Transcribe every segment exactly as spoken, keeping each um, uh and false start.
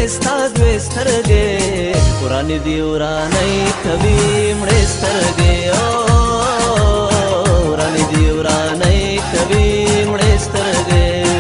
ستا دوې سترګې ورانې دي ورانۍ کوي مړې سترګې ورانې دي ورانۍ کوي مړې سترګې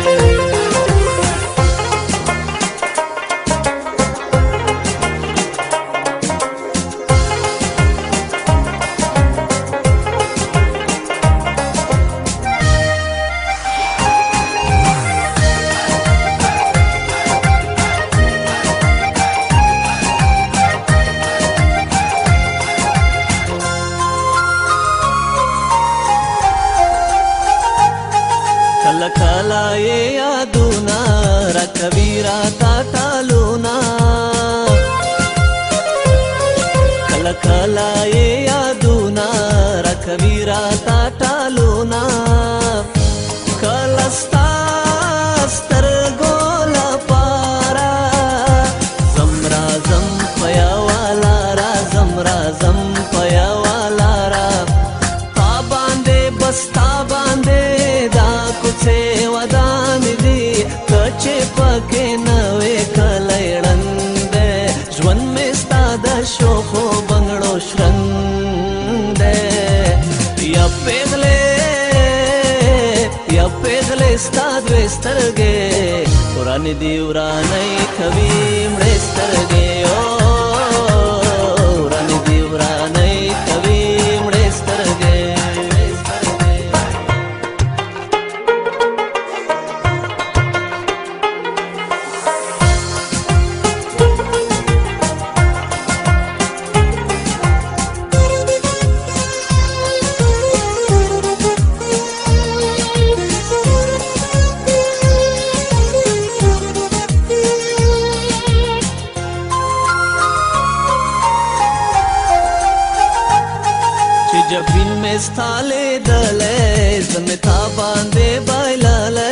کله کله یې یادونه راکوي راته ټالونه کله کله یې یادونه راکوي راته ټالونه کله ستا سترګو لپاره ځم راځم په یوه لاره ځم راځم په یوه لاره تا باندې بس تا باندې کوڅې ودانې دي که چې پکې نه وې کلی ړنګ دی ژوند مې ستا د شوخو بنګړو شرنګ دی یا پېغلې یا پېغلې ستا دوې سترګې ورانې دي ورانۍ کوي مړې سترګې ورانې دي ورانۍ کوي مړې سترګې जबीन में स्थाले दले जमे था बांधे बाइलाले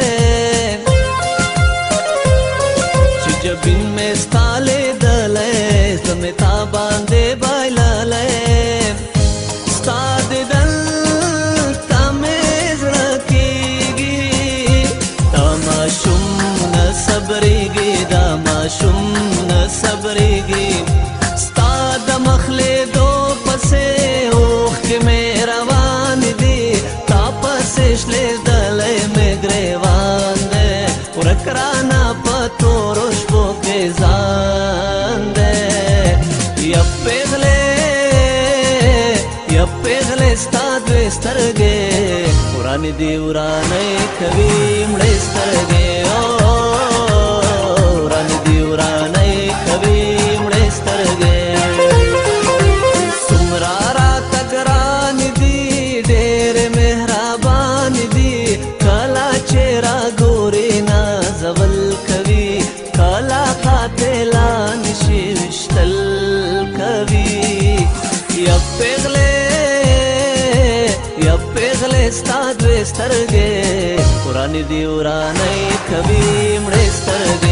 जबीन में स्थाले दले जमे था बांधे बाइलाले स्ताद दल तमेज रखेगी तमाशुम न सबरेगी दामाशुम न सबरेगी स्ताद मखले दो पसे के में रवान दी तापसे शले दले में ग्रेवान दे उरकराना पतो रोशबो के जान दे या पेगले या पेगले स्ता द्वे स्तरगे उरानी दी उरानै कवि मड़े स्तरगे उरानी दी उरानै कवि मड़े स्तरगे somra rata grani di dere mehraban di kala chera gorina zaval kavi kala qatila nishishtal kavi ya pegle ya pegle sta dve starge urani di uranai kavi mde starge